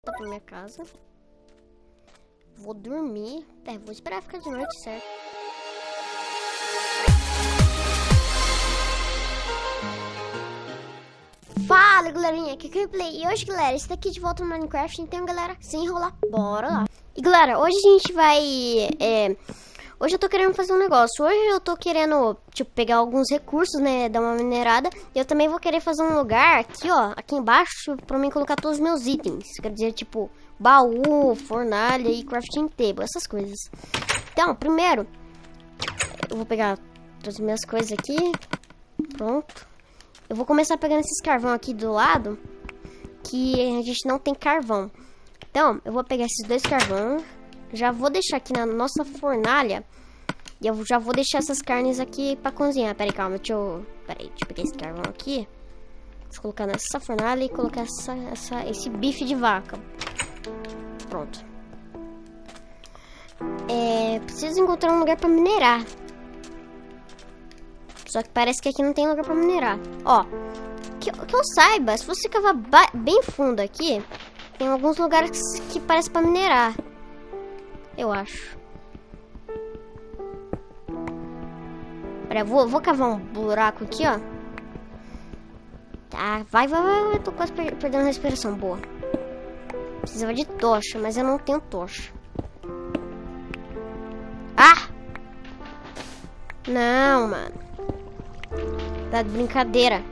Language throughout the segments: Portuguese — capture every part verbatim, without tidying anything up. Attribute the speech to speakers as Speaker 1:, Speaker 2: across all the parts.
Speaker 1: Tô pra minha casa. Vou dormir. É, vou esperar ficar de noite, certo? Fala, galerinha, aqui é o Gameplay. E hoje, galera, esse daqui de volta no Minecraft. Então, galera, sem enrolar, bora lá. E, galera, hoje a gente vai... É... Hoje eu tô querendo fazer um negócio. Hoje eu tô querendo, tipo, pegar alguns recursos, né? Dar uma minerada. E eu também vou querer fazer um lugar aqui, ó. Aqui embaixo, pra mim colocar todos os meus itens. Quer dizer, tipo, baú, fornalha e crafting table. Essas coisas. Então, primeiro, eu vou pegar todas as minhas coisas aqui. Pronto. Eu vou começar pegando esses carvão aqui do lado. Que a gente não tem carvão. Então, eu vou pegar esses dois carvão. Já vou deixar aqui na nossa fornalha. E eu já vou deixar essas carnes aqui pra cozinhar. Pera aí, calma, deixa eu... Pera aí, deixa eu pegar esse carvão aqui. Vou colocar nessa fornalha e colocar essa, essa, esse bife de vaca. Pronto. É... Preciso encontrar um lugar pra minerar. Só que parece que aqui não tem lugar pra minerar. Ó, que, que eu saiba, se você cavar bem fundo aqui, tem alguns lugares que, que parece pra minerar. Eu acho. Pera, vou, vou cavar um buraco aqui, ó. Tá, vai, vai, vai. Eu tô quase per perdendo a respiração. Boa. Precisava de tocha, mas eu não tenho tocha. Ah! Não, mano. Tá de brincadeira.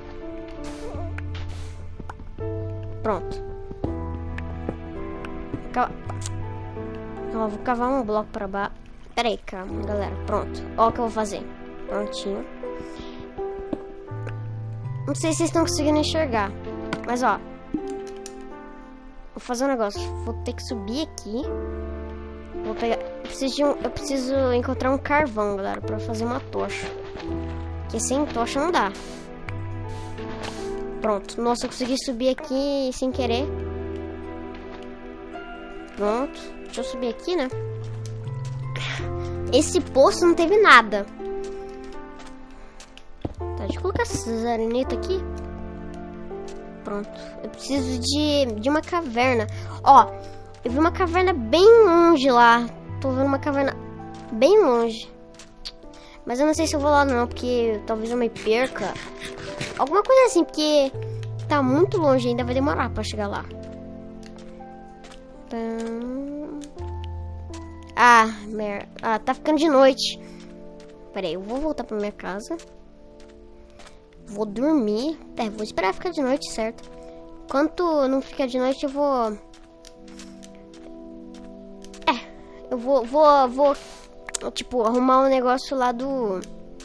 Speaker 1: Pronto. Calma. Ó, vou cavar um bloco pra baixo. Pera aí, calma, galera. Pronto. Ó o que eu vou fazer. Prontinho. Não sei se vocês estão conseguindo enxergar. Mas, ó. Vou fazer um negócio. Vou ter que subir aqui. Vou pegar... Eu preciso, de um... eu preciso encontrar um carvão, galera, pra fazer uma tocha. Porque sem tocha não dá. Pronto. Nossa, eu consegui subir aqui sem querer. Pronto. Deixa eu subir aqui, né? Esse poço não teve nada. Tá, deixa eu colocar essas arenetas aqui. Pronto. Eu preciso de, de uma caverna. Ó, eu vi uma caverna bem longe lá. Tô vendo uma caverna bem longe. Mas eu não sei se eu vou lá não, porque talvez eu me perca. Alguma coisa assim, porque tá muito longe ainda, vai demorar pra chegar lá. Ah, merda. Ah, tá ficando de noite. Pera aí, eu vou voltar pra minha casa. Vou dormir. É, vou esperar ficar de noite, certo? Enquanto não ficar de noite, eu vou... É, eu vou, vou, vou... Tipo, arrumar um negócio lá do...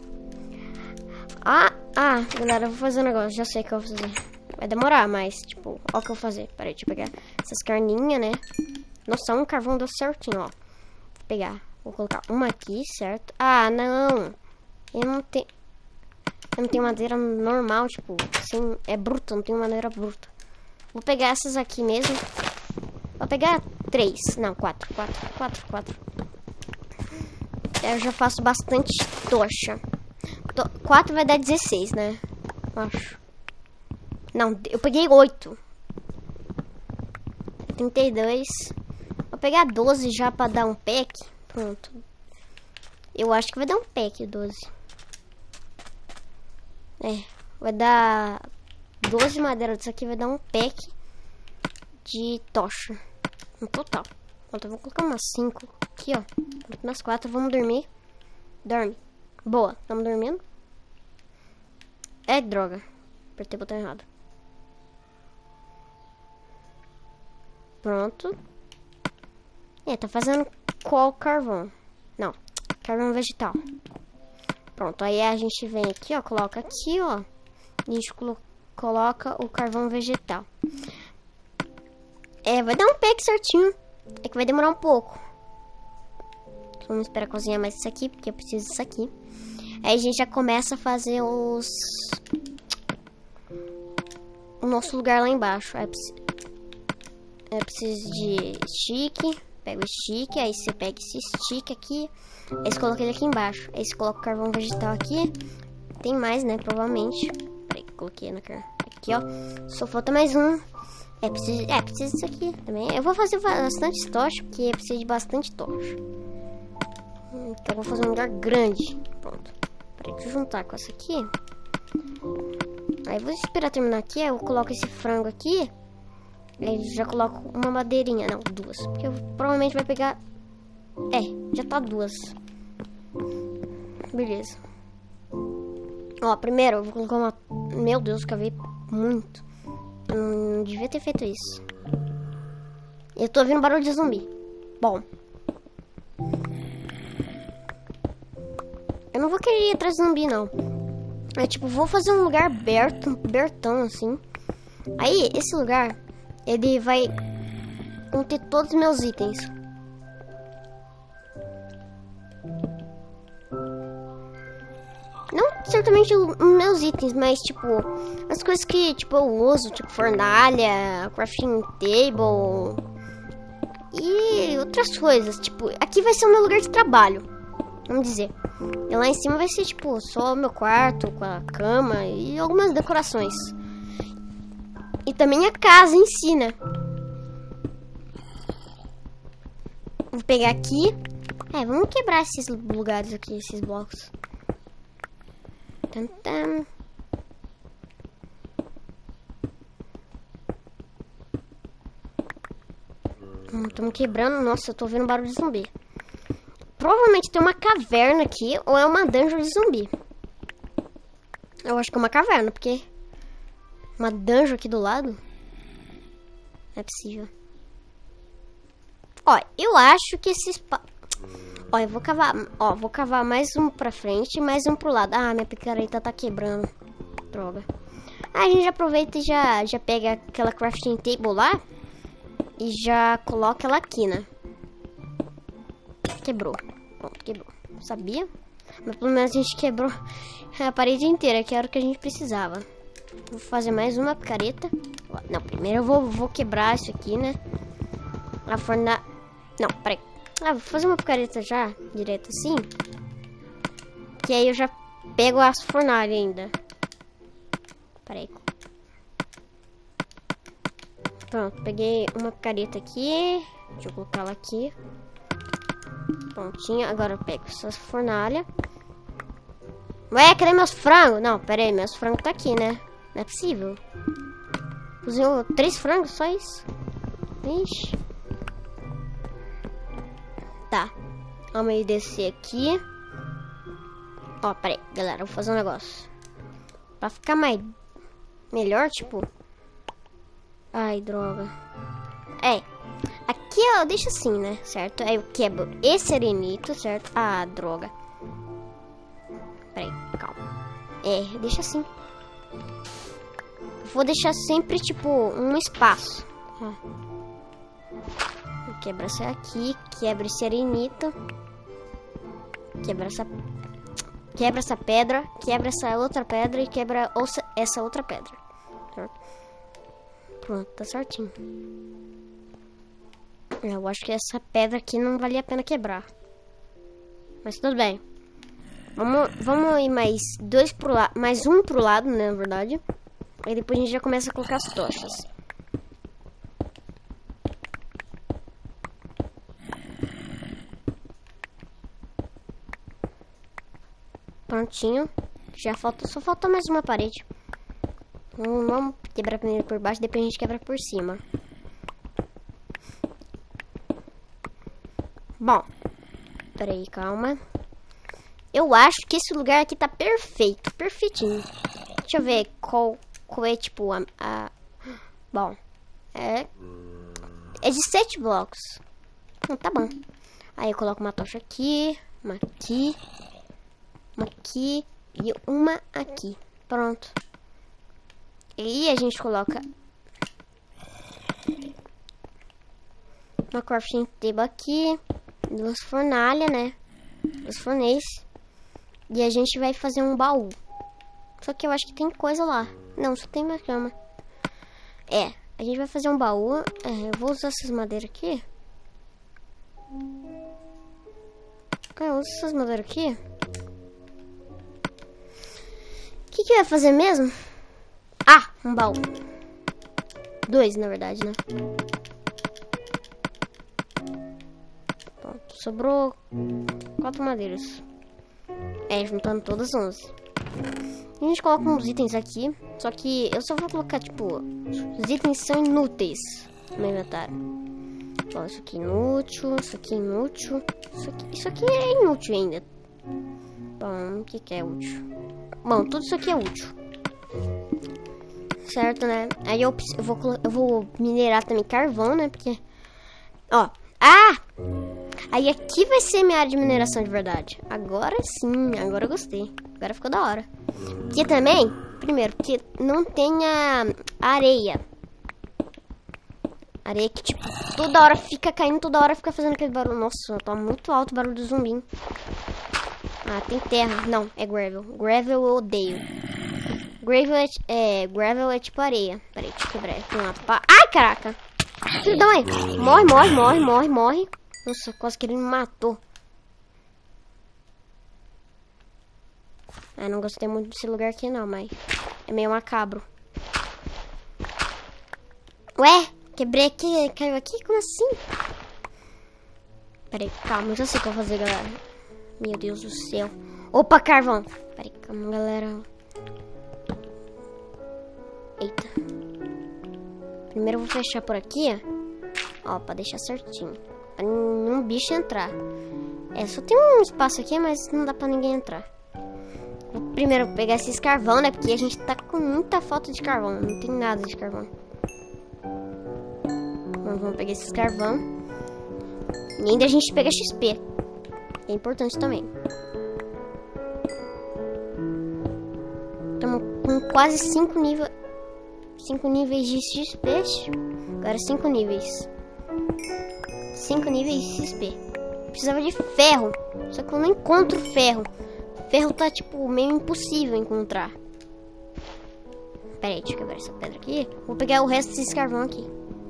Speaker 1: Ah, ah, galera, eu vou fazer um negócio. Já sei o que eu vou fazer. Vai demorar, mas, tipo, ó o que eu vou fazer. Pera aí, deixa eu pegar essas carninhas, né? Nossa, um carvão deu certinho, ó. Vou pegar, vou colocar uma aqui, certo? Ah, não. Eu não tenho... Eu não tenho madeira normal, tipo, sem... É bruta, não tenho madeira bruta. Vou pegar essas aqui mesmo. Vou pegar três. Não, quatro, quatro, quatro, quatro. Eu já faço bastante tocha. Quatro vai dar dezesseis, né? Acho. Não, eu peguei oito. trinta e dois. Vou pegar doze já pra dar um pack. Pronto. Eu acho que vai dar um pack, doze. É, vai dar doze madeiras. Isso aqui vai dar um pack de tocha. No total. Pronto, eu vou colocar umas cinco aqui, ó. Umas quatro, vamos dormir. Dorme. Boa, estamos dormindo. É, droga. Apertei o botão errado. Pronto. É, tá fazendo qual carvão? Não, carvão vegetal. Pronto, aí a gente vem aqui, ó, coloca aqui, ó. E a gente coloca o carvão vegetal. É, vai dar um pack certinho. É que vai demorar um pouco. Vamos esperar cozinhar mais isso aqui, porque eu preciso disso aqui. Aí a gente já começa a fazer os... O nosso lugar lá embaixo. Aí eu preciso de stick. Pega o stick, aí você pega esse stick aqui. Aí você coloca ele aqui embaixo. Aí você coloca o carvão vegetal aqui. Tem mais, né? Provavelmente. Peraí, coloquei na cara. Aqui, ó. Só falta mais um. É, preciso, é, preciso disso aqui também. Eu vou fazer bastante tocha, porque precisa de bastante tocha. Então eu vou fazer um lugar grande. Pronto. Peraí, deixa eu juntar com essa aqui. Aí vou esperar terminar aqui. Aí eu coloco esse frango aqui. Aí já coloco uma madeirinha. Não, duas. Porque eu, provavelmente vai pegar... É, já tá duas. Beleza. Ó, primeiro eu vou colocar uma... Meu Deus, cavei muito. Eu não devia ter feito isso. Eu tô ouvindo barulho de zumbi. Bom. Eu não vou querer ir atrás de zumbi, não. É tipo, vou fazer um lugar aberto, abertão, assim. Aí, esse lugar, ele vai conter todos os meus itens. Não certamente os meus itens, mas tipo, as coisas que tipo, eu uso, tipo fornalha, crafting table e outras coisas. Tipo, aqui vai ser o meu lugar de trabalho, vamos dizer. E lá em cima vai ser tipo, só o meu quarto, com a cama e algumas decorações. E também a casa em si, né? Vou pegar aqui. É, vamos quebrar esses lugares aqui, esses blocos. Estamos quebrando. Nossa, eu tô vendo barulho de zumbi. Provavelmente tem uma caverna aqui, ou é uma dungeon de zumbi. Eu acho que é uma caverna, porque uma dungeon aqui do lado. Não é possível. Ó, eu acho que esses... Ó, eu vou cavar, ó, vou cavar mais um pra frente e mais um pro lado. Ah, minha picareta tá quebrando. Droga. Aí a gente já aproveita e já, já pega aquela crafting table lá e já coloca ela aqui, né? Quebrou. Pronto, quebrou. Sabia? Mas pelo menos a gente quebrou a parede inteira, que era o que a gente precisava. Vou fazer mais uma picareta. Não, primeiro eu vou, vou quebrar isso aqui, né? A forna... Não, peraí. Ah, vou fazer uma picareta já, direto assim. Que aí eu já pego as fornalhas ainda. Peraí. Pronto, peguei uma picareta aqui. Deixa eu colocar ela aqui. Prontinho, agora eu pego essas fornalhas. Ué, cadê meus frangos? Não, pera aí, meus frangos tá aqui, né? Não é possível. Cozinhou três frangos, só isso. Ixi. Tá, vamos aí descer aqui. Ó, peraí, galera, vou fazer um negócio. Pra ficar mais... melhor, tipo... Ai, droga. É, aqui eu deixo assim, né, certo? Aí eu quebro esse arenito, certo? Ah, droga. Peraí, calma. É, deixa assim. Vou deixar sempre, tipo, um espaço. Ó. Quebra essa aqui, quebra esse arenito. Quebra essa... Quebra essa pedra, quebra essa outra pedra e quebra essa outra pedra. Certo? Pronto, tá certinho. Eu acho que essa pedra aqui não valia a pena quebrar. Mas tudo bem. Vamos, vamos ir mais dois pro lado, mais um pro lado, né, na verdade. Aí depois a gente já começa a colocar as tochas. Prontinho. Já falta, só falta mais uma parede. Vamos, vamos quebrar primeiro por baixo, depois a gente quebra por cima. Bom, peraí, calma. Eu acho que esse lugar aqui tá perfeito, perfeitinho. Deixa eu ver qual, qual é, tipo, a, a... Bom, é... É de sete blocos. Hum, tá bom. Aí eu coloco uma tocha aqui, uma aqui, uma aqui e uma aqui. Pronto. E a gente coloca uma crafting table aqui, duas fornalhas, né? Duas fornês. E a gente vai fazer um baú. Só que eu acho que tem coisa lá. Não, só tem uma cama. É, a gente vai fazer um baú. É, eu vou usar essas madeiras aqui. Ah, eu uso essas madeiras aqui. O que que vai fazer mesmo? Ah, um baú. Dois, na verdade, né? Pronto, sobrou quatro madeiras. É, juntando todas onze. A gente coloca uns itens aqui. Só que eu só vou colocar, tipo, os itens são inúteis no meu inventário. Ó, isso aqui é inútil, isso aqui é inútil. Isso aqui, isso aqui é inútil ainda. Bom, o que, que é útil? Bom, tudo isso aqui é útil. Certo, né? Aí eu, eu, vou, eu vou minerar também carvão, né? Porque... Ó. Ah! Aí aqui vai ser minha área de mineração de verdade. Agora sim, agora eu gostei. Agora ficou da hora. Porque também, primeiro, porque não tem a areia. Areia que, tipo, toda hora fica caindo, toda hora fica fazendo aquele barulho. Nossa, tá muito alto o barulho do zumbi. Ah, tem terra. Não, é gravel. Gravel eu odeio. Gravel é, é, gravel é tipo areia. Peraí, deixa eu quebrar aqui um lado. Ai, caraca! Filho da mãe! Morre, morre, morre, morre, morre. Nossa, quase que ele me matou. Ah, não gostei muito desse lugar aqui não, mas é meio macabro. Ué? Quebrei aqui, caiu aqui? Como assim? Peraí, calma, eu já sei o que eu vou fazer, galera. Meu Deus do céu. Opa, carvão. Peraí, calma, galera. Eita. Primeiro eu vou fechar por aqui, ó. Ó, pra deixar certinho. Pra nenhum bicho entrar. É, só tem um espaço aqui, mas não dá pra ninguém entrar. Vou primeiro pegar esses carvão, né? Porque a gente tá com muita falta de carvão. Não tem nada de carvão. Então, vamos pegar esses carvão. E ainda a gente pega X P. É importante também. Estamos com quase cinco níveis. cinco níveis de X P. Agora cinco níveis. cinco níveis de X P. Precisava de ferro. Só que eu não encontro ferro. Ferro tá, tipo, meio impossível encontrar. Pera aí, deixa eu quebrar essa pedra aqui. Vou pegar o resto desse carvão aqui.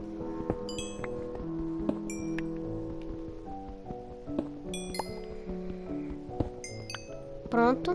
Speaker 1: Pronto.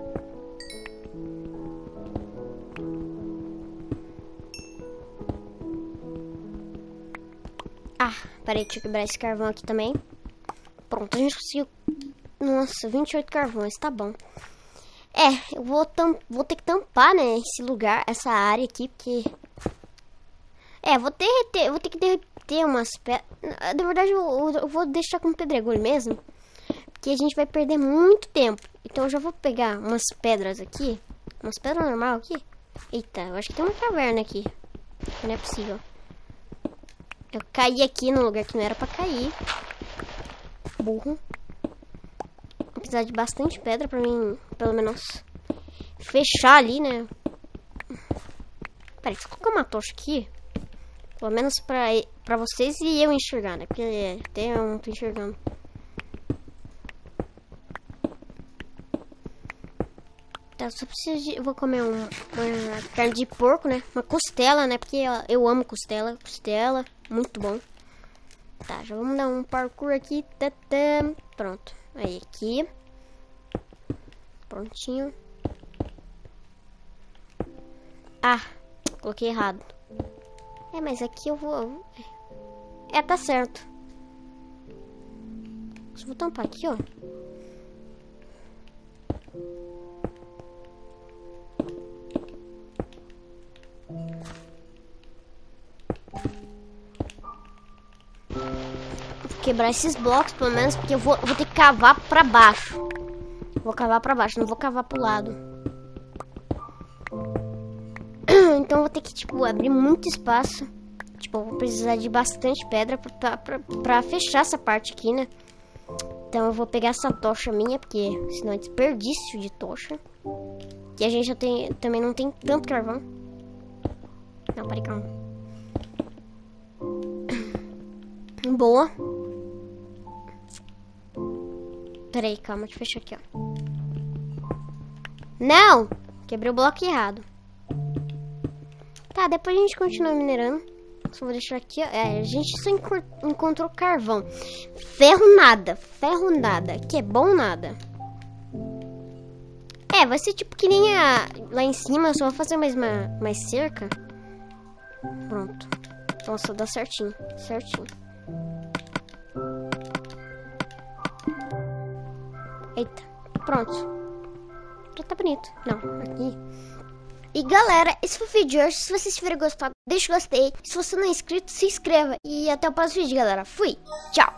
Speaker 1: Ah, peraí, deixa eu quebrar esse carvão aqui também. Pronto, a gente conseguiu. Nossa, vinte e oito carvões, tá bom. É, eu vou, tam... vou ter que tampar, né, esse lugar, essa área aqui, porque... É, vou derreter, vou ter que derreter umas pedras. Na verdade, eu, eu vou deixar com pedregulho mesmo, porque a gente vai perder muito tempo. Então eu já vou pegar umas pedras aqui, umas pedras normal aqui. Eita, eu acho que tem uma caverna aqui. Não é possível. Eu caí aqui no lugar que não era pra cair. Burro. Vou precisar de bastante pedra pra mim, pelo menos, fechar ali, né? Peraí, deixa eu colocar uma tocha aqui. Pelo menos pra, pra vocês e eu enxergar, né? Porque até eu não tô enxergando. Tá, eu só preciso de... Eu vou comer um, uma carne de porco, né? Uma costela, né? Porque eu, eu amo costela. Costela, muito bom. Tá, já vamos dar um parkour aqui. Tadã. Pronto. Aí, aqui. Prontinho. Ah, coloquei errado. É, mas aqui eu vou... É, tá certo. Só vou tampar aqui, ó. Vou quebrar esses blocos, pelo menos, porque eu vou, eu vou ter que cavar pra baixo. Vou cavar pra baixo, não vou cavar pro lado. Então eu vou ter que, tipo, abrir muito espaço. Tipo, eu vou precisar de bastante pedra pra, pra, pra fechar essa parte aqui, né? Então eu vou pegar essa tocha minha, porque senão é desperdício de tocha. E a gente já tem, também não tem tanto carvão. Não, peraí, calma. Boa. Peraí, calma, deixa eu fechar aqui, ó. Não! Quebrei o bloco errado. Tá, depois a gente continua minerando. Só vou deixar aqui, ó. É, a gente só encontrou carvão. Ferro nada. Ferro nada. Que é bom nada. É, vai ser tipo que nem a... Lá em cima, eu só vou fazer mais uma mais cerca. Pronto. Nossa, dá certinho. Certinho. Eita. Pronto. Já tá bonito. Não, aqui. E galera, esse foi o vídeo de hoje. Se vocês tiverem gostado, deixa o gostei. Se você não é inscrito, se inscreva. E até o próximo vídeo, galera. Fui. Tchau.